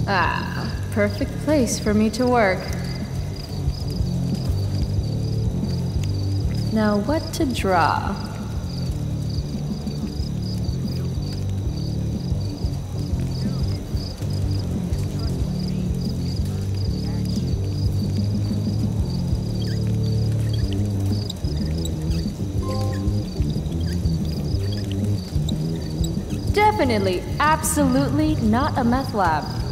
Ah, perfect place for me to work. Now what to draw? Definitely, absolutely not a meth lab.